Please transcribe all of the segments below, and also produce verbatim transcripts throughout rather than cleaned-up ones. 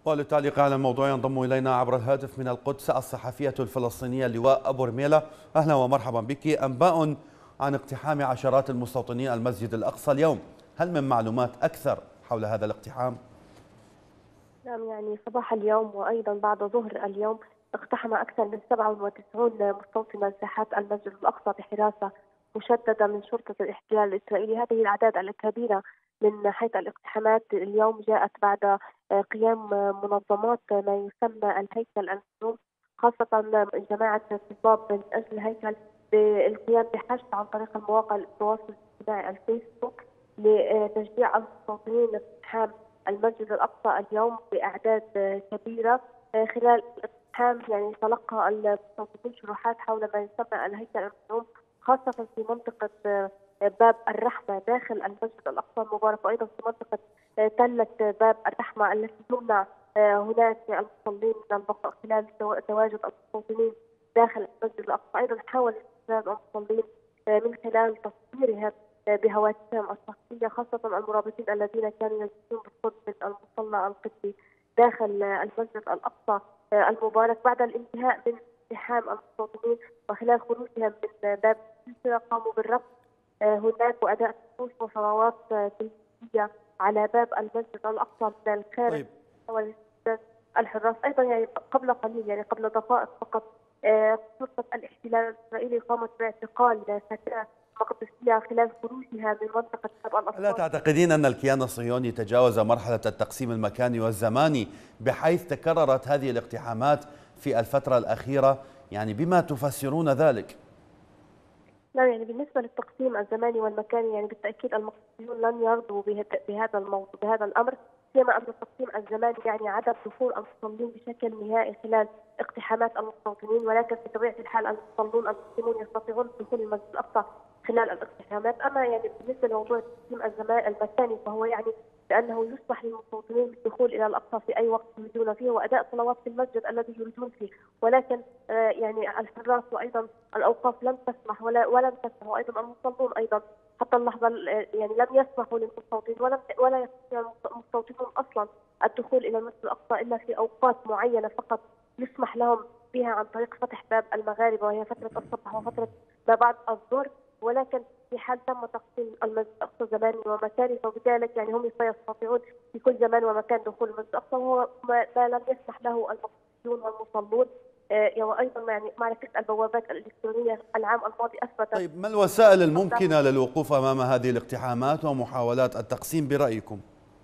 وللتعليق على الموضوع ينضم إلينا عبر الهاتف من القدس الصحفية الفلسطينية لواء أبو رميلة. أهلا ومرحبا بك. أنباء عن اقتحام عشرات المستوطنين المسجد الأقصى اليوم، هل من معلومات أكثر حول هذا الاقتحام؟ نعم، يعني صباح اليوم وأيضا بعد ظهر اليوم اقتحم أكثر من سبعة وتسعين مستوطنا ساحات المسجد الأقصى بحراسة مشددة من شرطة الاحتلال الإسرائيلي. هذه الأعداد الكبيرة من حيث الاقتحامات اليوم جاءت بعد قيام منظمات ما يسمى الهيكل المسلوم، خاصة جماعة الطلاب من أجل الهيكل، بالقيام بحشد عن طريق المواقع التواصل الاجتماعي الفيسبوك لتشجيع المستوطنين لاقتحام المسجد الأقصى اليوم بأعداد كبيرة. خلال الاقتحام يعني تلقى المستوطنين شروحات حول ما يسمى الهيكل المسلوم، خاصة في منطقة باب الرحمة داخل المسجد الأقصى المبارك، وأيضا في منطقة تلة باب الرحمة التي تمنع هناك المصلين من البقاء خلال تواجد المستوطنين داخل المسجد الأقصى. أيضا حاول استفزاز المصلين من خلال تصويرهم بهواتفهم الشخصية، خاصة المرابطين الذين كانوا يجلسون بالقرب من المصلى القبطي داخل المسجد الأقصى المبارك. بعد الانتهاء من اقتحام المستوطنين وخلال خروجهم من باب السلسلة قاموا بالرفض هناك وأداء طقوس وصلوات تنفيذية على باب المسجد الأقصى من الخارج. طيب. الحراس أيضا يعني قبل قليل يعني قبل دقائق فقط شرطة الاحتلال الإسرائيلي قامت باعتقال فتاة مقدسية خلال خروجها من منطقة باب الأقصى. لا تعتقدين أن الكيان الصهيوني تجاوز مرحلة التقسيم المكاني والزماني بحيث تكررت هذه الاقتحامات في الفترة الأخيرة؟ يعني بما تفسرون ذلك؟ لا، يعني بالنسبة للتقسيم الزماني والمكاني يعني بالتأكيد المقصودون لن يرضوا بهذا الموضوع بهذا الأمر، سيما أن التقسيم الزماني يعني عدم دخول المصلين بشكل نهائي خلال اقتحامات المستوطنين، ولكن بطبيعة الحال المصلون المسلمون يستطيعون دخول المسجد الأقصى خلال الاقتحامات. أما يعني بالنسبة لموضوع التقسيم الزمان المكاني فهو يعني بأنه يسمح للمستوطنين بالدخول إلى الأقصى في أي وقت يريدون فيه وأداء صلوات في المسجد الذي يريدون فيه، ولكن آه يعني الحراس وأيضا الأوقاف لم تسمح ولا ولن تسمح، وأيضا المصلون أيضا حتى اللحظة يعني لم يسمحوا للمستوطنين ولم ولا يستطيع المستوطنون أصلا الدخول إلى المسجد الأقصى إلا في أوقات معينة فقط يسمح لهم بها عن طريق فتح باب المغاربة وهي فترة الصباح وفترة ما بعد الظهر. ولكن في حال تم تقسيم المسجد الأقصى زماني ومكاني فبذلك يعني هم سيستطيعون في كل زمان ومكان دخول المسجد الأقصى، وهو ما, ما لم يسمح له المقصودون والمصلون. آه وأيضا يعني معركة البوابات الإلكترونية العام الماضي أثبتت. طيب، ما الوسائل الممكنة للوقوف أمام هذه الاقتحامات ومحاولات التقسيم برأيكم؟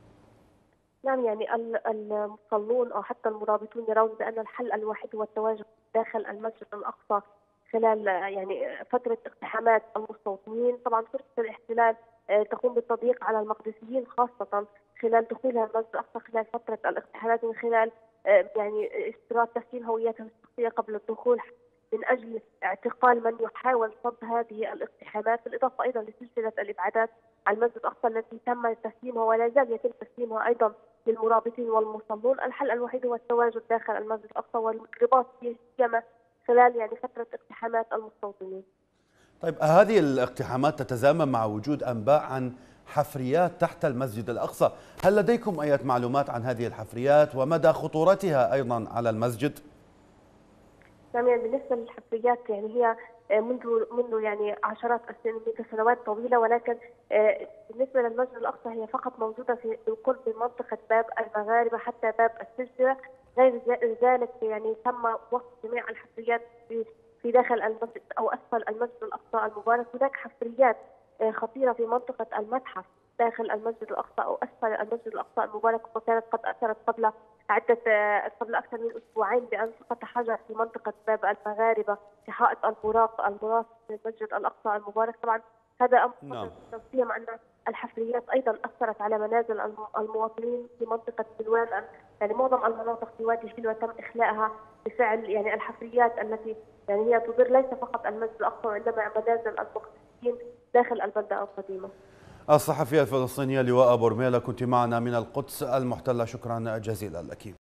نعم، يعني المصلون أو حتى المرابطون يرون بأن الحل الوحيد هو التواجد داخل المسجد الأقصى خلال يعني فترة اقتحامات المستوطنين. طبعا شرطة الاحتلال تقوم بالتضييق على المقدسيين خاصة خلال دخولها المسجد الأقصى خلال فترة الاقتحامات من خلال يعني اشتراط تسليم هوياتهم الشخصية قبل الدخول من أجل اعتقال من يحاول صد هذه الاقتحامات، بالإضافة أيضا لسلسلة الإبعادات على المسجد الأقصى التي تم تسليمها ولا زال يتم تسليمها أيضا للمرابطين والمصلون. الحل الوحيد هو التواجد داخل المسجد الأقصى والرباط فيه سيما خلال يعني فترة اقتحامات المستوطنين. طيب، هذه الاقتحامات تتزامن مع وجود أنباء عن حفريات تحت المسجد الأقصى، هل لديكم أي معلومات عن هذه الحفريات ومدى خطورتها أيضا على المسجد؟ نعم، يعني بالنسبة للحفريات يعني هي منذ منذ يعني عشرات السنين سنوات طويلة، ولكن بالنسبة للمسجد الأقصى هي فقط موجودة في بالقرب من منطقة باب المغاربة حتى باب السلسلة. غير ذلك يعني تم وصف جميع الحفريات في في داخل المسجد أو أسفل المسجد الأقصى المبارك. هناك حفريات خطيرة في منطقة المتحف داخل المسجد الأقصى أو أسفل المسجد الأقصى المبارك، وكانت قد أثرت قبل عدة قبل أكثر من أسبوعين بأن سقط حجر في منطقة باب المغاربة في حائط البراق المراس في المسجد الأقصى المبارك. طبعا هذا أمر نعم. سيما أن الحفريات أيضا أثرت على منازل المواطنين في منطقة سلوان، يعني معظم المناطق في وادي حلوة تم إخلاءها بفعل يعني الحفريات التي يعني هي تضر ليس فقط المسجد الأقصى وإنما منازل المقدسين داخل البلدة القديمة. الصحفية الفلسطينية لواء أبو رميلة كنت معنا من القدس المحتلة، شكرا جزيلا لك.